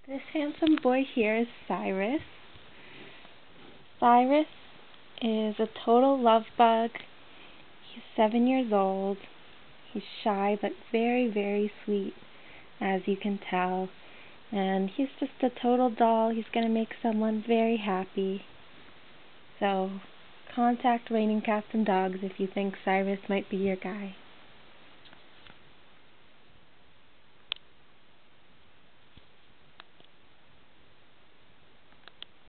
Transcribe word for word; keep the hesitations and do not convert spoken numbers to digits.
This handsome boy here is Cyrus. Cyrus is a total love bug. He's seven years old. He's shy but very, very sweet, as you can tell. And he's just a total doll. He's going to make someone very happy. So, contact Raining Cats and Dogs if you think Cyrus might be your guy.